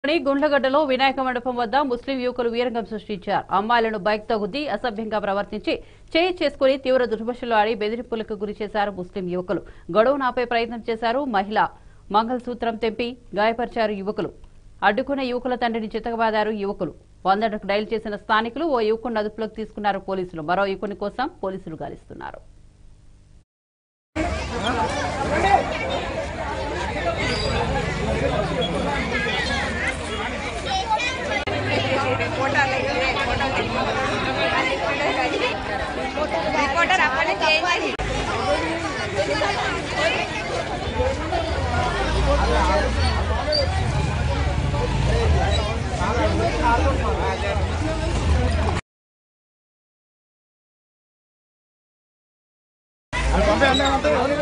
గుండ్లగడ్డలో వినాయక మండపం వద్ద ముస్లిం యువకులు వీరంగం సృష్టించారు. అమ్మాయిలను బైక్తో గుద్ది అసభ్యంగా ప్రవర్తించి చేయి చేసుకుని తీవ్ర దుర్భాషలు ఆడి బెదిరింపులకు గురి చేశారు ముస్లిం యువకులు. గడువును ఆపే ప్రయత్నం చేశారు. మహిళ మంగళసూత్రం తెంపి గాయపరిచారు యువకులు. అడ్డుకున్న యువకుల తండ్రిని చితకబాదారు యువకులు. 100కు డయల్ చేసిన స్థానికులు ఓ యువకుడిని అదుపులోకి తీసుకున్నారు పోలీసులు. మరో యువకుని కోసం పోలీసులు గాలిస్తున్నారు. Al